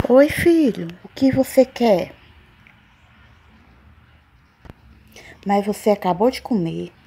Oi, filho, o que você quer? Mas você acabou de comer.